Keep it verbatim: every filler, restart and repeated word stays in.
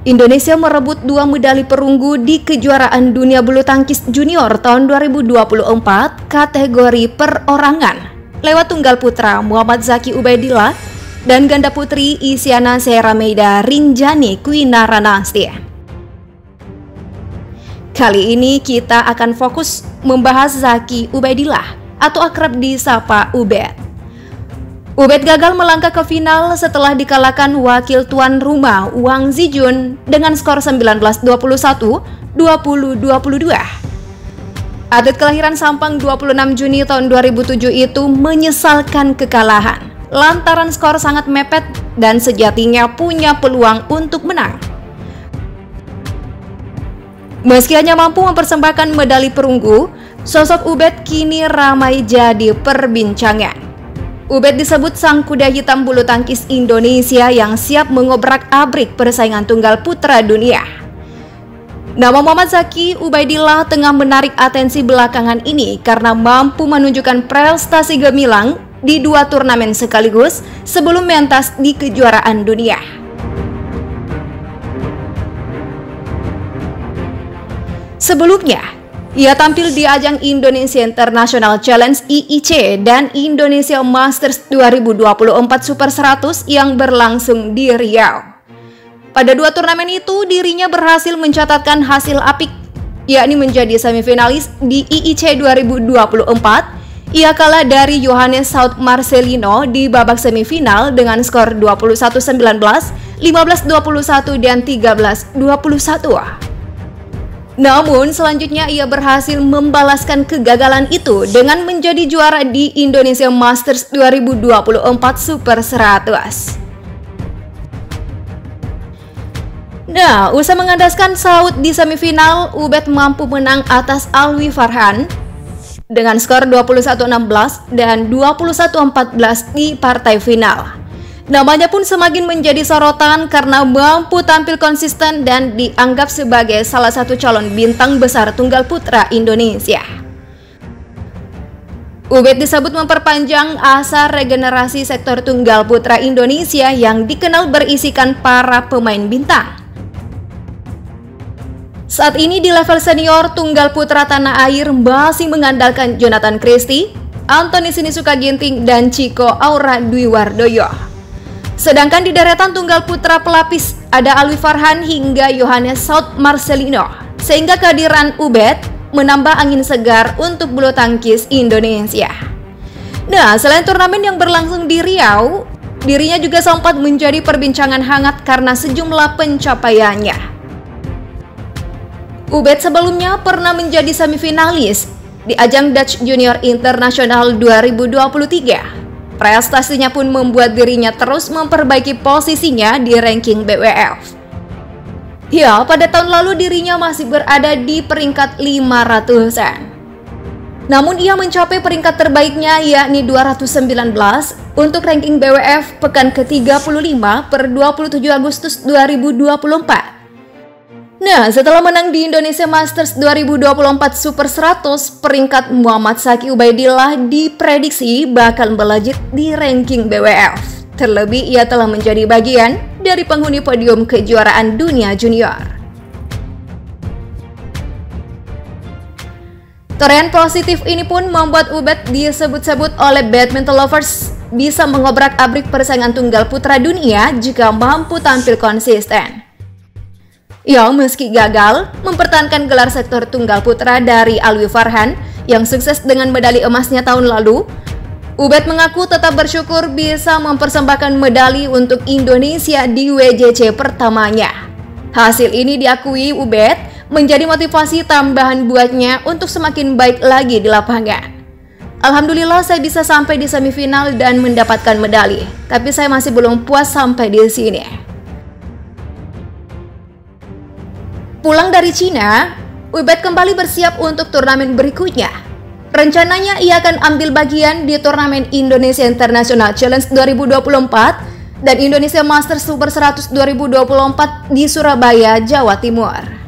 Indonesia merebut dua medali perunggu di kejuaraan dunia bulu tangkis junior tahun dua ribu dua puluh empat kategori perorangan lewat tunggal putra Muhammad Zaki Ubaidillah dan ganda putri Isyana Serameida Rinjani Kwinaranasti. Kali ini kita akan fokus membahas Zaki Ubaidillah atau akrab disapa Ubed. Ubed gagal melangkah ke final setelah dikalahkan wakil tuan rumah Wang Zijun dengan skor sembilan belas dua puluh satu, dua puluh dua puluh dua. Atlet kelahiran Sampang dua puluh enam Juni tahun dua ribu tujuh itu menyesalkan kekalahan lantaran skor sangat mepet dan sejatinya punya peluang untuk menang. Meski hanya mampu mempersembahkan medali perunggu, sosok Ubed kini ramai jadi perbincangan. Ubed disebut sang kuda hitam bulu tangkis Indonesia yang siap mengobrak-abrik persaingan tunggal putra dunia. Nama Muhammad Zaki Ubaidillah tengah menarik atensi belakangan ini karena mampu menunjukkan prestasi gemilang di dua turnamen sekaligus sebelum mentas di kejuaraan dunia. Sebelumnya, ia tampil di ajang Indonesia International Challenge I I C dan Indonesia Masters dua ribu dua puluh empat Super seratus yang berlangsung di Riau. Pada dua turnamen itu, dirinya berhasil mencatatkan hasil apik, yakni menjadi semifinalis di I I C dua ribu dua puluh empat. Ia kalah dari Johannes South Marcelino di babak semifinal dengan skor dua puluh satu sembilan belas, lima belas dua puluh satu, dan tiga belas dua puluh satu. Namun selanjutnya ia berhasil membalaskan kegagalan itu dengan menjadi juara di Indonesia Masters dua ribu dua puluh empat Super seratus. Nah, usai mengandaskan Saud di semifinal, Ubed mampu menang atas Alwi Farhan dengan skor dua puluh satu enam belas dan dua puluh satu empat belas di partai final. Namanya pun semakin menjadi sorotan karena mampu tampil konsisten dan dianggap sebagai salah satu calon bintang besar tunggal putra Indonesia. Ubed disebut memperpanjang asa regenerasi sektor tunggal putra Indonesia yang dikenal berisikan para pemain bintang. Saat ini di level senior, tunggal putra tanah air masih mengandalkan Jonathan Christie, Anthony Sinisuka Ginting, dan Chico Aura Dwi Wardoyo. Sedangkan di deretan tunggal putra pelapis ada Alwi Farhan hingga Johannes South Marcelino, sehingga kehadiran Ubed menambah angin segar untuk bulu tangkis Indonesia. Nah, selain turnamen yang berlangsung di Riau, dirinya juga sempat menjadi perbincangan hangat karena sejumlah pencapaiannya. Ubed sebelumnya pernah menjadi semifinalis di ajang Dutch Junior International dua ribu dua puluh tiga. Prestasinya pun membuat dirinya terus memperbaiki posisinya di ranking B W F. Ya, pada tahun lalu dirinya masih berada di peringkat lima ratusan. Namun ia mencapai peringkat terbaiknya yakni dua ratus sembilan belas untuk ranking B W F pekan ke tiga puluh lima per dua puluh tujuh Agustus dua ribu dua puluh empat. Nah, setelah menang di Indonesia Masters dua ribu dua puluh empat Super seratus, peringkat Muhammad Zaki Ubaidillah diprediksi bakal melejit di ranking B W F. Terlebih ia telah menjadi bagian dari penghuni podium kejuaraan dunia junior. Torehan positif ini pun membuat Ubed disebut-sebut oleh badminton lovers bisa mengobrak-abrik persaingan tunggal putra dunia jika mampu tampil konsisten. Ya, meski gagal mempertahankan gelar sektor tunggal putra dari Alwi Farhan yang sukses dengan medali emasnya tahun lalu, Ubed mengaku tetap bersyukur bisa mempersembahkan medali untuk Indonesia di W J C pertamanya. Hasil ini diakui Ubed menjadi motivasi tambahan buatnya untuk semakin baik lagi di lapangan. Alhamdulillah saya bisa sampai di semifinal dan mendapatkan medali, tapi saya masih belum puas sampai di sini. Pulang dari Cina, Ubed kembali bersiap untuk turnamen berikutnya. Rencananya ia akan ambil bagian di turnamen Indonesia International Challenge dua ribu dua puluh empat dan Indonesia Masters Super seratus dua ribu dua puluh empat di Surabaya, Jawa Timur.